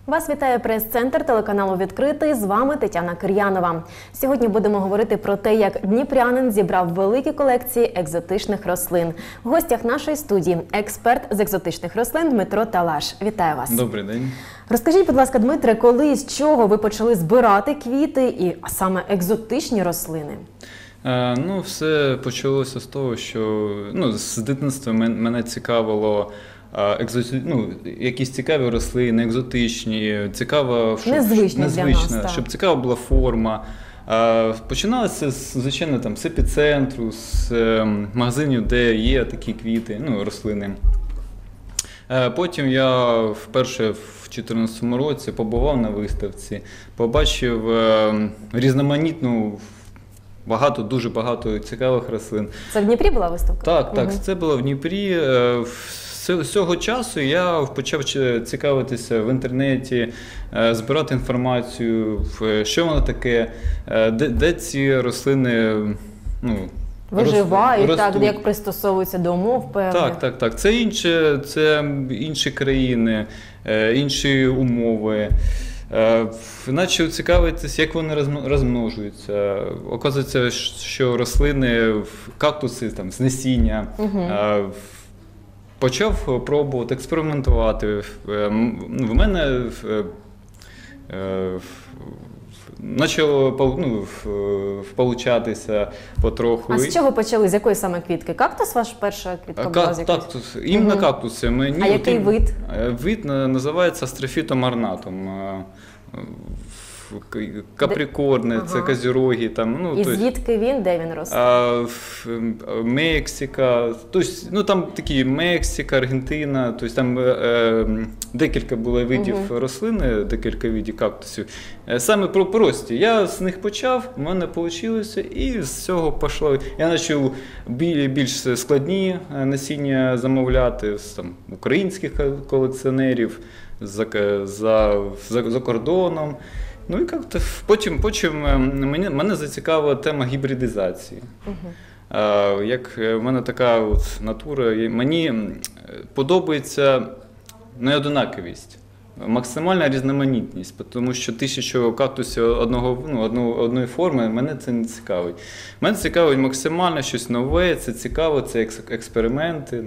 Вас вітає прес-центр телеканалу «Відкритий». З вами Тетяна Кир'янова. Сьогодні будемо говорити про те, як дніпрянин зібрав великі колекції екзотичних рослин. В гостях нашої студії експерт з екзотичних рослин Дмитро Талаш. Вітаю вас. Добрий день. Розкажіть, будь ласка, Дмитре, коли і з чого ви почали збирати квіти, а саме екзотичні рослини? Все почалося з того, що з дитинства мене цікавило якісь цікаві рослини, екзотичні, цікаво, щоб цікава була форма. Починалося, звичайно, з епіцентру, з магазинів, де є такі квіти, рослини. Потім я вперше в 2014 році побував на виставці, побачив різноманітну, дуже багато цікавих рослин. Це в Дніпрі була виставка? Так, це було в Дніпрі. З цього часу я почав цікавитися в інтернеті, збирати інформацію, що воно таке, де ці рослини виживають, як пристосовуються до умов певних. Так. Це інші країни, інші умови. Почав цікавитися, як вони розмножуються. Оказується, що рослини, кактуси з насіння. Почав пробувати, експериментувати. В мене почало получатися потроху. А з чого почали? З якої саме квітки? Кактус ваш перша квітка була? Кактус. Іменно кактуси. А який вид? Вид називається астрофітом орнатум. Каприкорни, це козіроги. І звідки він? Де він росте? Мексика, там такі Мексика, Аргентина, там декілька було видів рослин, декілька видів кактусів. Саме прості. Я з них почав, в мене вийшло, і з цього пішло. Я почав більш складні насіння замовляти з українських колекціонерів, за кордоном. І потім мене зацікавила тема гібридизації. Як в мене така натура, мені подобається неоднаковість, максимальна різноманітність, тому що 1000 кактусів одної форми, мене це не цікавить. Мене цікавить максимально щось нове, це цікаво, це експерименти,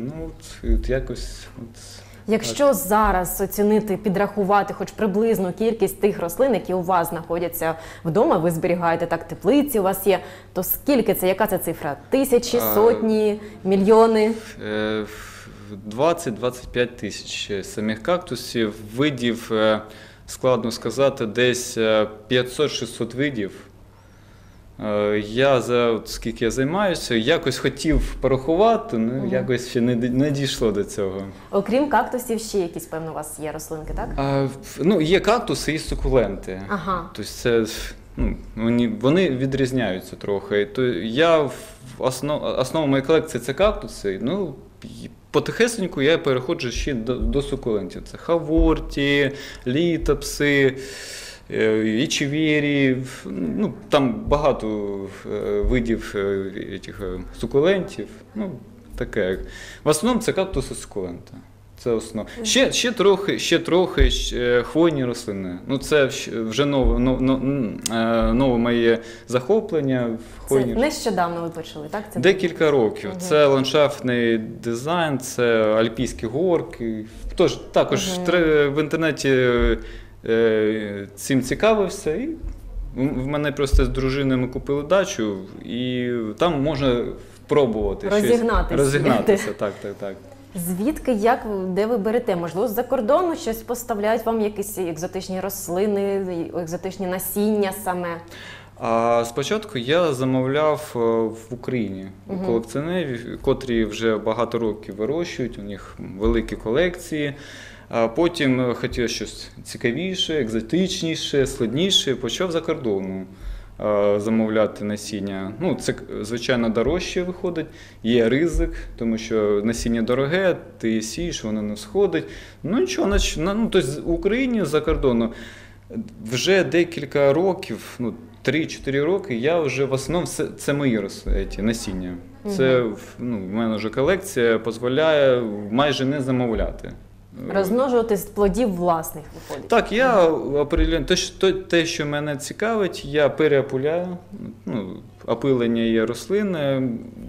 Якщо зараз оцінити, підрахувати хоч приблизну кількість тих рослин, які у вас знаходяться вдома, ви зберігаєте теплиці у вас є, то скільки це, яка це цифра? Тисячі, сотні, мільйони? 20-25 тисяч самих кактусів, видів, складно сказати, десь 500-600 видів. Скільки я займаюся, якось хотів порахувати, якось ще не дійшло до цього. Окрім кактусів, ще якісь, певно, у вас є рослинки, так? Є кактуси і сукуленти. Тобто вони відрізняються трохи. Основа моєї колекції – це кактуси. Потихесеньку я переходжу ще до сукулентів. Це хаворті, літопси, ічевєрі, там багато видів сукулентів, таке. В основному це кактуси сукуленти. Це основа. Ще трохи хвойні рослини. Це вже нове моє захоплення. Це нещодавно ви почали, так? Декілька років. Це ландшафтний дизайн, це альпійські горки. Також в інтернеті цим цікавився, і в мене просто з дружиною ми купили дачу, і там можна пробувати розігнатися. Так. Звідки, де ви берете? Можливо, з-за кордону щось поставляють вам, якісь екзотичні рослини, екзотичні насіння саме? Спочатку я замовляв в Україні у колекціонерів, котрі вже багато років вирощують, у них великі колекції. Потім хотів щось цікавіше, екзотичніше, складніше, почав за кордону замовляти насіння. Це, звичайно, дорожче виходить, є ризик, тому що насіння дороге, ти сієш, воно не сходить. Нічого, тобто в Україні за кордону вже декілька років, 3-4 роки, я вже в основному, це мої насіння. Це в мене вже колекція дозволяє майже не замовляти. Розмножувати з плодів власних виходить. Так, я определенно, те, що мене цікавить, я переопиляю, опилення є рослини,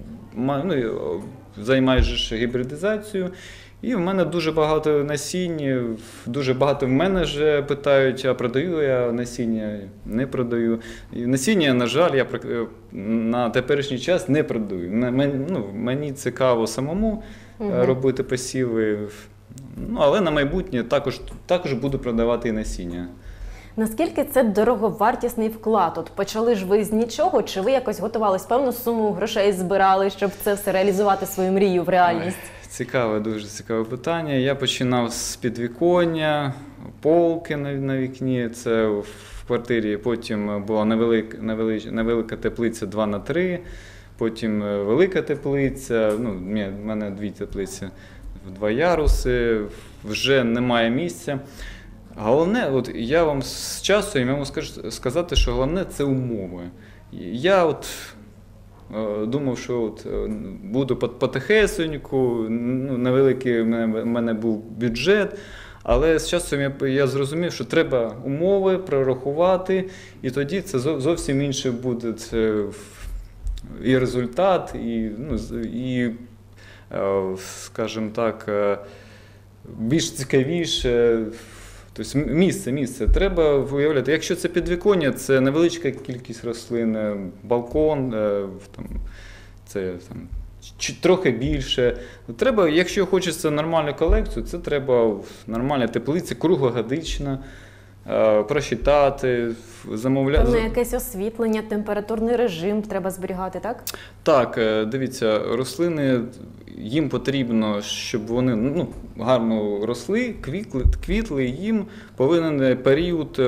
займаюся гібридизацією. І в мене дуже багато насіння, дуже багато в мене вже питають, а продаю я насіння, не продаю. І насіння, на жаль, я на теперішній час не продаю. Мені цікаво самому робити посіви, але на майбутнє також буду продавати і насіння. Наскільки це дороговартісний вклад? От почали ж ви з нічого, чи ви якось готувались, певну суму грошей збирали, щоб це все реалізувати свою мрію в реальність? Цікаве, дуже цікаве питання. Я починав з підвіконня, полки на вікні, це в квартирі, потім була невелика теплиця 2х3, потім велика теплиця, в мене 2 теплиці, в 2 яруси, вже немає місця. Головне, я вам з часу я можу сказати, що головне – це умови. Я думав, що буду потихесеньку, невеликий в мене був бюджет, але з часом я зрозумів, що треба умови прорахувати, і тоді це зовсім інше буде і результат, і скажімо так, більш цікавіше. Тобто місце. Треба виявляти. Якщо це підвіконня, це невеличка кількість рослин, балкон, це трохи більше. Треба, якщо хочеться нормальну колекцію, це треба нормальна теплиця, круглогодична, просчитати, замовляти. Певно, якесь освітлення, температурний режим треба зберігати, так? Так, дивіться, рослини, їм потрібно, щоб вони гарно росли, квітли, їм повинен період,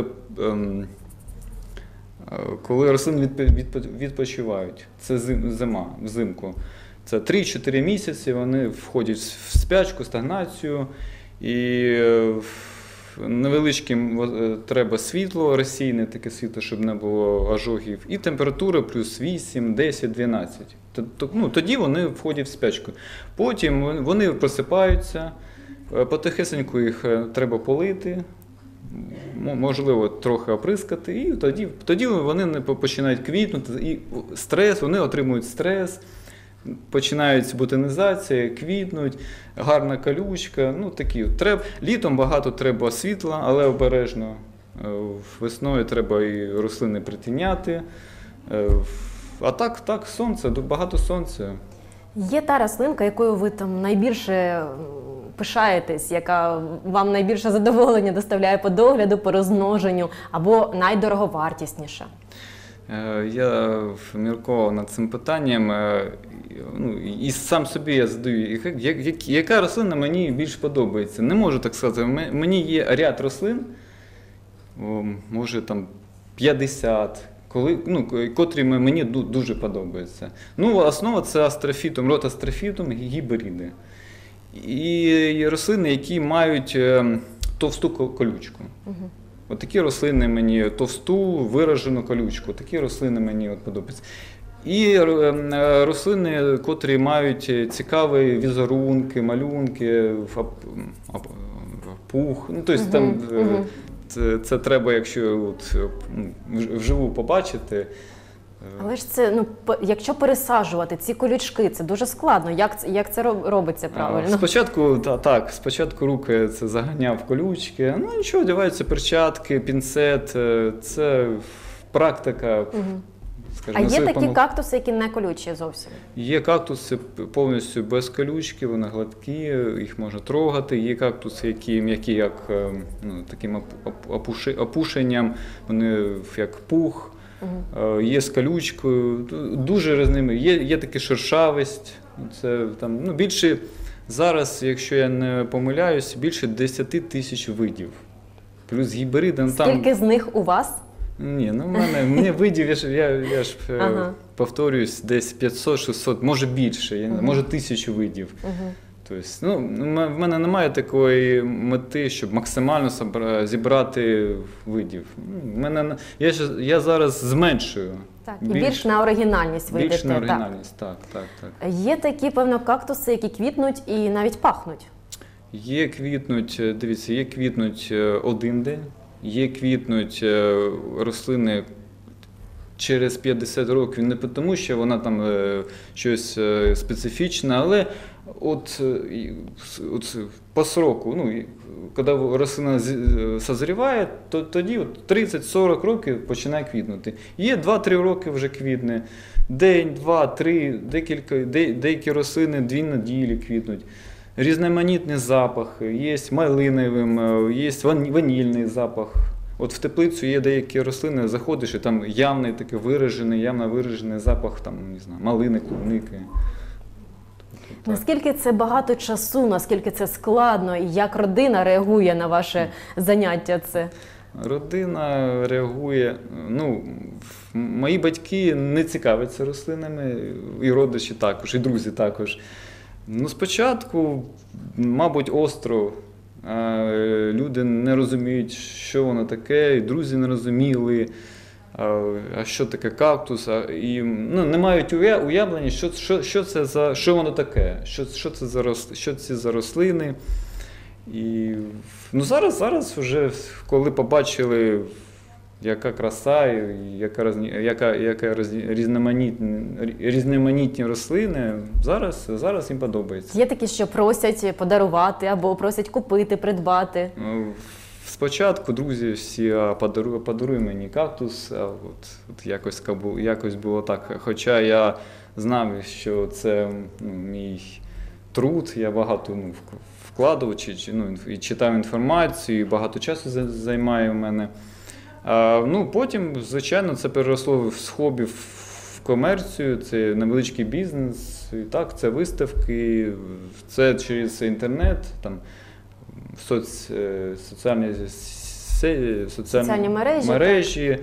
коли рослини відпочивають. Це зима, взимку. Це 3-4 місяці, вони входять в спячку, стагнацію, і невеличким треба світло, розсійне таке світло, щоб не було ожогів, і температура плюс 8, 10, 12. Тоді вони входять в спячку. Потім вони просипаються, потихесеньку їх треба полити, можливо, трохи оприскати, і тоді вони починають квітнути, і вони отримують стрес, починається ботанізація, квітнуть, гарна колючка, Літом багато треба світла, але обережно. Весною треба і рослини притіняти. А так, сонце, багато сонця. Є та рослинка, якою ви найбільше пишаєтесь, яка вам найбільше задоволення доставляє по догляду, по розмноженню, або найдороговартісніша? Я міркував над цим питанням, і сам собі я задаю, яка рослина мені більш подобається. Не можу так сказати, мені є ряд рослин, може 50, котрі мені дуже подобаються. Основа – це астрофітум, род астрофітум, гібриди. І рослини, які мають товсту колючку. Такі рослини мені товсту, виражену колючку, такі рослини мені подобаються. І рослини, котрі мають цікаві візерунки, малюнки, пух. Це треба, якщо вживу побачити. Але ж це, якщо пересаджувати ці колючки, це дуже складно. Як це робиться правильно? Спочатку руки це заганяв колючки. Нічого, одягаються перчатки, пінцет, це практика. А є такі кактуси, які не колючі зовсім? Є кактуси повністю без колючки, вони гладкі, їх можна трогати. Є кактуси, які м'які, як таким опушенням, вони як пух. Є з колючкою, дуже різними. Є така шершавість. Це більше зараз, якщо я не помиляюсь, більше 10 тисяч видів. Плюс гібриди. Скільки з них у вас? Ні, мені видів, я ж повторююсь, десь 500-600, може більше, може 1000 видів. Тобто, в мене немає такої мети, щоб максимально зібрати видів. Я зараз зменшую. Так, і більш на оригінальність вийдете. Більш на оригінальність, так. Є такі, певно, кактуси, які квітнуть і навіть пахнуть. Є квітнуть, дивіться, є квітнуть один день, є квітнуть рослини через 50 років, не тому, що вона там щось специфічне, але от по сроку, ну, коли рослина созріває, то тоді 30-40 років починає квітнути. Є 2-3 роки вже квітне, день, 2, 3, деякі рослини 2 неділі квітнуть. Різноманітні запахи, є малиновий, є ванільний запах. От в теплицю є деякі рослини, заходиш, і там явно виражений запах там, не знаю, малини, клубники. Наскільки це багато часу, наскільки це складно, і як родина реагує на ваше заняття це? Родина реагує, ну, мої батьки не цікавляться рослинами, і родичі також, і друзі також. Ну, спочатку, мабуть, остро. Люди не розуміють, що воно таке, і друзі не розуміли, а що таке кактус, і ну, не мають уявлення, що воно таке, що це за рослини. І, ну, зараз вже, коли побачили, яка краса, яка різноманітні рослини, зараз їм подобається. Є такі, що просять подарувати або просять купити, придбати? Спочатку друзі всі подаруй мені кактус, а от якось було так. Хоча я знав, що це мій труд, я багато вкладав, і читав інформацію, і багато часу займає в мене. Ну, потім, звичайно, це переросло з хобі в комерцію, це невеличкий бізнес, і так, це виставки, це через інтернет, там, соціальні мережі,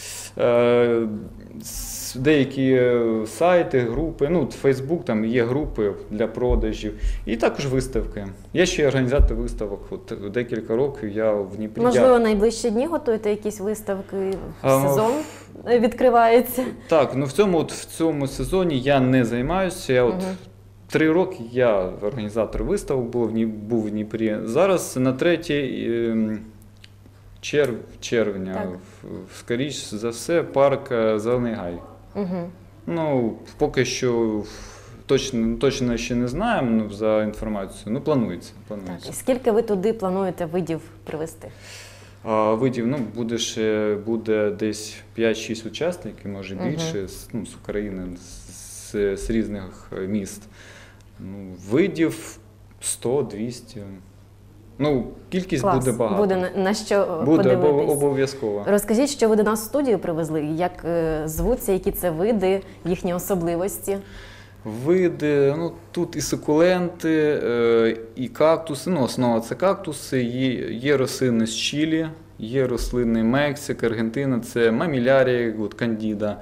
деякі сайти, групи, ну, Фейсбук, там є групи для продажів, і також виставки. Я ще організатор виставок, от декілька років я в Дніпрі. Можливо, найближчі дні готуєте якісь виставки, сезон відкривається? Так, ну в цьому сезоні я не займаюся, я 3 роки я організатор виставок був в Дніпрі. Зараз на 3 червня, скоріш за все, парк Зелений Гай. Ну, поки що точно ще не знаємо, за інформацією, планується. Так. І скільки ви туди плануєте видів привезти? Видів, буде десь 5-6 учасників, може більше, з України, з різних міст. Видів 100-200. Кількість Клас. буде багато. Буде на що буде подивитись. Обов'язково. Розкажіть, що ви до нас в студію привезли, як звуться, які це види, їхні особливості? Види, тут і сукуленти, і кактуси, основа це кактуси, є рослини з Чилі, є рослини Мексика, Аргентина, це мамілярія, кандіда.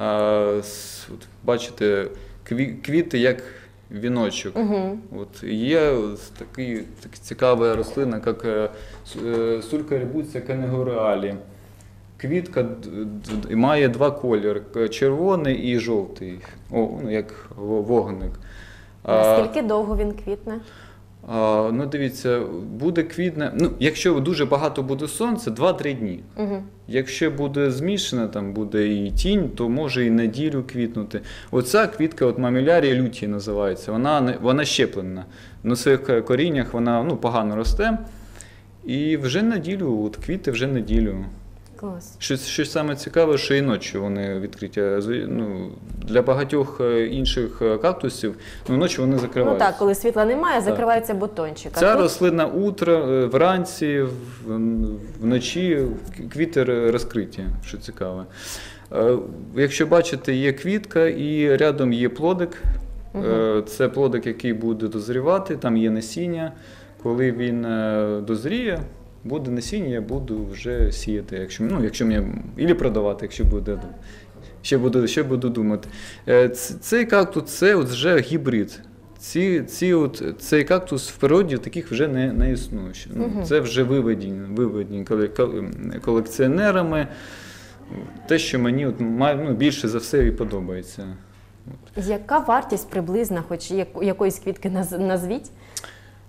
Бачите, квіти як віночок. Є така цікава рослина, як сулькарибуція канегореалі. Квітка має 2 кольори – червоний і жовтий, як вогник. Наскільки довго він квітне? Дивіться, буде квітне, якщо дуже багато буде сонця, 2-3 дні. Якщо буде змішана, там буде і тінь, то може і неділю квітнути. Оця квітка, мамілярія лютій називається, вона щеплена. На своїх коріннях вона погано росте. І вже неділю, квіти вже неділю. Клас. Щось саме цікаве, що і ночі вони відкриті. Для багатьох інших кактусів ночі вони закриваються. Так, коли світла немає, закривається бутончик. Ця рослина вранці, вночі квіти розкриті, що цікаве. Якщо бачите, є квітка і рядом є плодик. Це плодик, який буде дозрівати, там є насіння. Коли він дозріє, буде насіння, я буду вже сіяти, якщо мені, або продавати, якщо буде, ще буду думати. Цей кактус, це вже гібрид. Цей кактус в природі таких вже не існує. Це вже виведені колекціонерами, те, що мені більше за все і подобається. Яка вартість приблизна, хоч якоїсь квітки назвіть?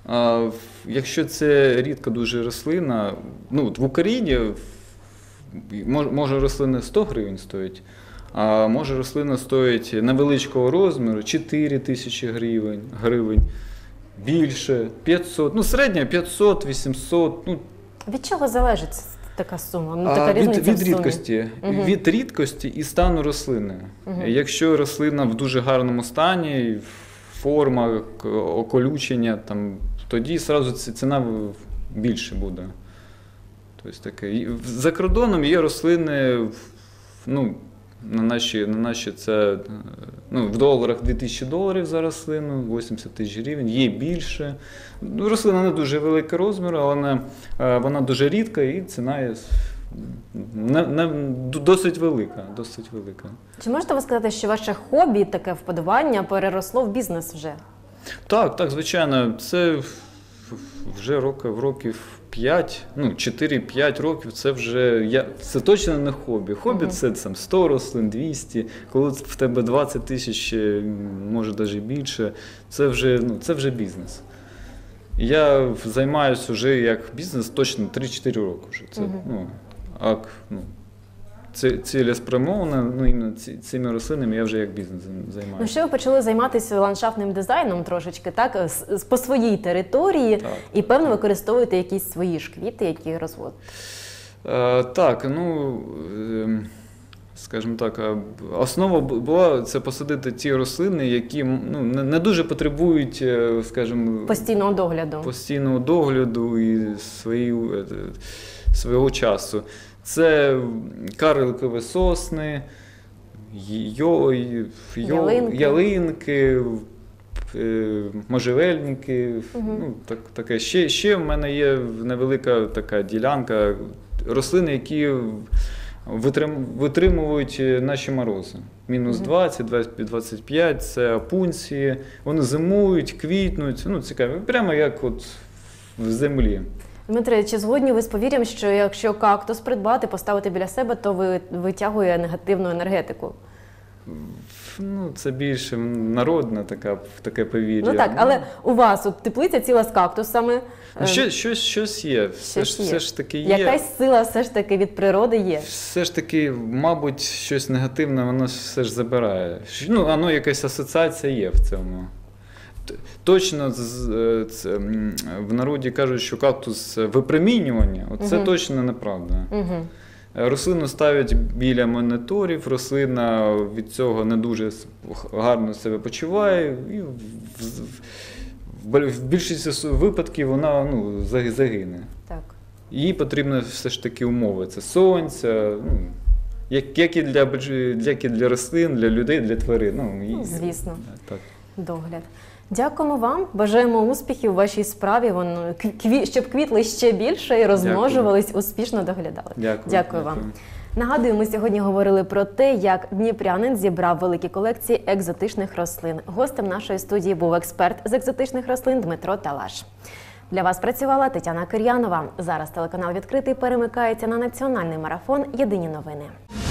Якщо це рідка дуже рослина, ну, в Україні може рослина 100 гривень стоїть, а може рослина стоїть невеличкого розміру 4 тисячі гривень, більше, 500, ну середня 500, 800. Ну, Від чого залежить така сума? Ну, така різниця від в сумі. рідкості. Від рідкості і стану рослини. Якщо рослина в дуже гарному стані, форма, околючення, там, тоді одразу ціна більше буде. Тобто таке. За кордоном є рослини, ну, на наші це, ну, в доларах $2000 за рослину, 80 тисяч гривень, є більше. Ну, рослина не дуже великого розміру, але вона дуже рідка і ціна є досить велика. Чи можете ви сказати, що ваше хобі, таке вподобання, переросло в бізнес вже? Так, звичайно. Це вже років 5, ну 4-5 років, це вже, це точно не хобі. Хобі це там 100 рослин, 200, коли в тебе 20 тисяч, може навіть більше, це вже бізнес. Я займаюся вже як бізнес точно 3-4 роки вже. Це, цілеспрямовано, ну, іменно цими рослинами я вже як бізнес займаюся. Ну, що ви почали займатися ландшафтним дизайном трошечки, так, по своїй території, так. І, певно, використовуєте якісь свої ж квіти, які розводите? Так, ну, скажімо так, основа була це посадити ті рослини, які, ну, не дуже потребують, скажімо, постійного догляду і свого часу. Це карликові сосни, ялинки, можжевельники. Ну, таке. Ще в мене є невелика така ділянка рослин, які витримують наші морози. Мінус 20, 25, це апунції. Вони зимують, квітнуть, ну, цікаво, прямо як от в землі. Дмитре, чи згодні ви з повір'ям, що якщо кактус придбати, поставити біля себе, то витягує негативну енергетику? Ну, це більше народне таке повір'я. Ну так, але у вас от теплиця ціла з кактусами. Щось є, все ж таки є. Якась сила все ж таки від природи є. Все ж таки, мабуть, щось негативне воно все ж забирає. Ну, воно якась асоціація є в цьому. Точно в народі кажуть, що кактус випромінювання, це точно неправда. Рослину ставлять біля моніторів, рослина від цього не дуже гарно себе почуває, і в більшості випадків вона, ну, загине. Так. Їй потрібно все ж таки умови. Це сонця, ну, як і для рослин, для людей, для тварин. Ну, звісно. Так. Догляд. Дякуємо вам, бажаємо успіхів у вашій справі, щоб квітли ще більше і розмножувались, успішно доглядали. Дякую вам. Нагадую, ми сьогодні говорили про те, як дніпрянин зібрав великі колекції екзотичних рослин. Гостем нашої студії був експерт з екзотичних рослин Дмитро Талаш. Для вас працювала Тетяна Кир'янова. Зараз телеканал «Відкритий» перемикається на національний марафон «Єдині новини».